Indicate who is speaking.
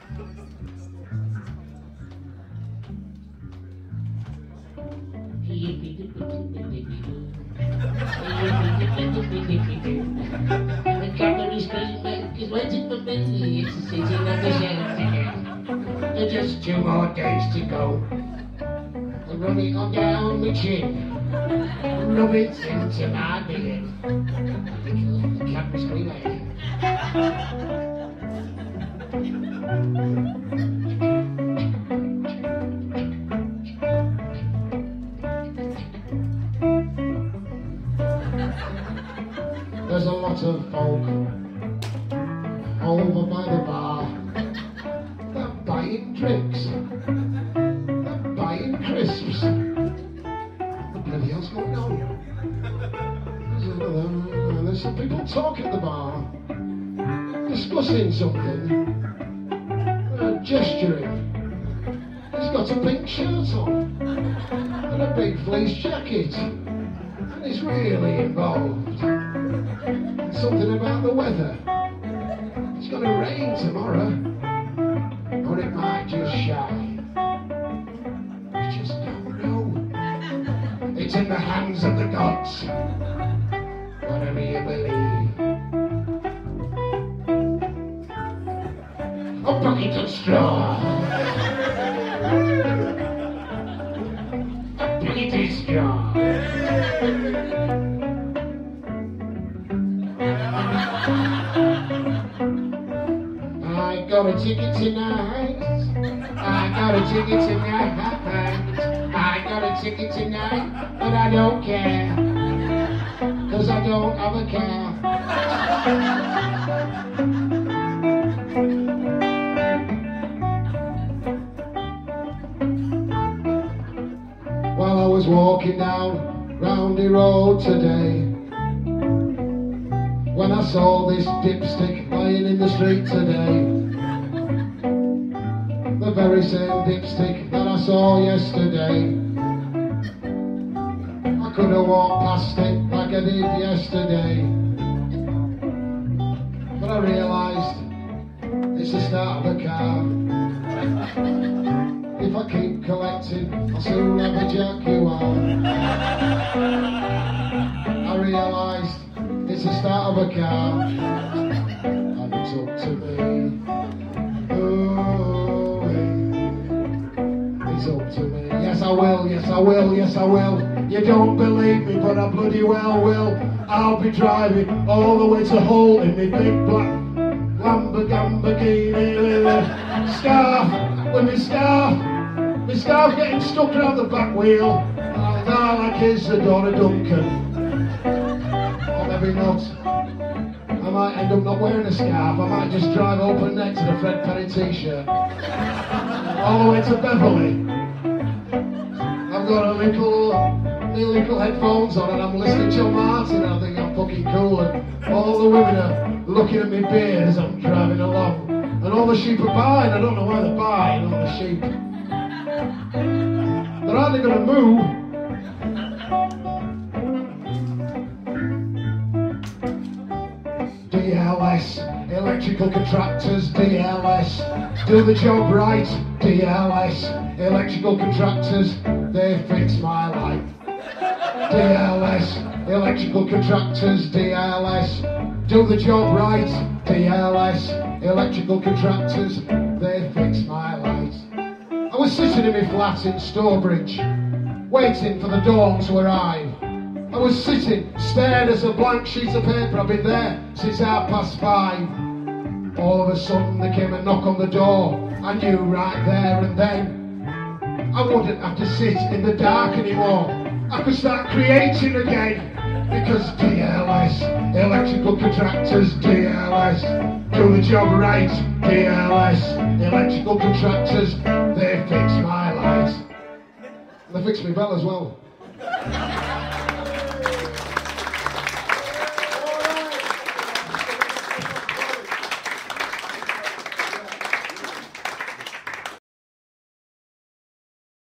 Speaker 1: The company's is waiting for me. It's sitting on the shelf again. There's just 2 more days to go. I'm running on down my chin. Rub it into my beard. The company's screaming. There's a lot of folk over by the bar. They're buying drinks. They're buying crisps. What the bloody hell's going on? There's some people talking at the bar, discussing something, gesturing. He's got a pink shirt on and a big fleece jacket, and he's really involved. Something about the weather. It's going to rain tomorrow, or it might just shine. You just don't know. It's in the hands of the gods. Whatever you believe. A bucket of straw. A bucket of straw. I got a ticket tonight. I got a ticket tonight. I got a ticket tonight, but I don't care, 'cause I don't have a car. While I was walking down Roundy Road today, when I saw this dipstick lying in the street today, the very same dipstick that I saw yesterday. I could have walked past it like I did yesterday, but I realised it's the start of a car. If I keep collecting, I'll soon have a Jaguar. I realised it's the start of a car, and it's up to me. Oh, it's up to me. Yes I will, yes I will, yes I will. You don't believe me, but I bloody well will. I'll be driving all the way to Hull in my big black Lamborghini with a scarf, my scarf getting stuck around the back wheel. I'll die like Isadora Duncan. Maybe not. I might end up not wearing a scarf. I might just drive open neck to the Fred Perry t-shirt. All the way to Beverley. I've got my little headphones on and I'm listening to Martin and I think I'm fucking cool, and all the women are looking at me beard as I'm driving along. And all the sheep are buying. I don't know why they're buying all the sheep. They're hardly going to move. DLS, electrical contractors, DLS, do the job right, DLS, electrical contractors, they fix my life. DLS, electrical contractors, DLS, do the job right, DLS, electrical contractors, they fix my light. I was sitting in my flat in Stourbridge, waiting for the dawn to arrive. I was sitting, stared as a blank sheet of paper. I've been there since 5:30. All of a sudden there came a knock on the door. I knew right there and then I wouldn't have to sit in the dark anymore. I could start creating again, because DLS, electrical contractors, DLS, do the job right, DLS, electrical contractors, they fix my lights. They fix my bell as well.